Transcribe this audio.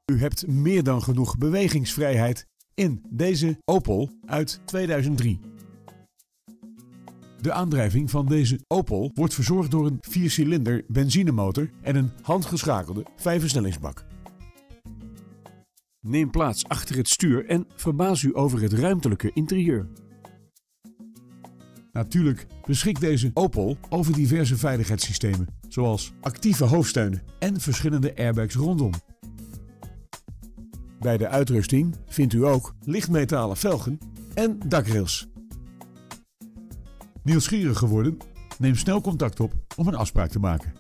U hebt meer dan genoeg bewegingsvrijheid in deze Opel uit 2003. De aandrijving van deze Opel wordt verzorgd door een 4-cilinder benzinemotor en een handgeschakelde 5-versnellingsbak. Neem plaats achter het stuur en verbaas u over het ruimtelijke interieur. Natuurlijk beschikt deze Opel over diverse veiligheidssystemen, zoals actieve hoofdsteunen en verschillende airbags rondom. Bij de uitrusting vindt u ook lichtmetalen velgen en dakrails. Nieuwsgierig geworden? Neem snel contact op om een afspraak te maken.